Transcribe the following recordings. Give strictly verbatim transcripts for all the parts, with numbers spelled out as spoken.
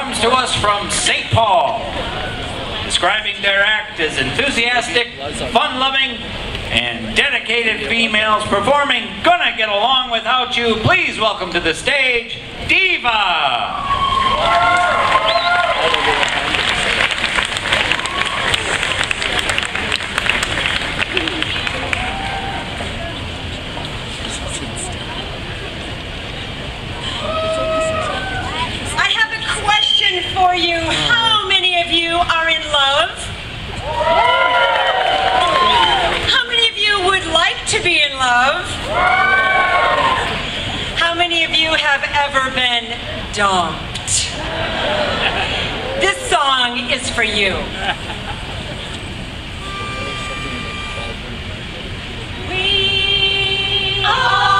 comes to us from Saint Paul, describing their act as enthusiastic, fun-loving, and dedicated females performing Gonna Get Along Without You. Please welcome to the stage, Diva! For you, how many of you are in love? How many of you would like to be in love? How many of you have ever been dumped? This song is for you. We are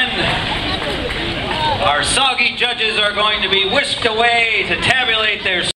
Our soggy judges are going to be whisked away to tabulate their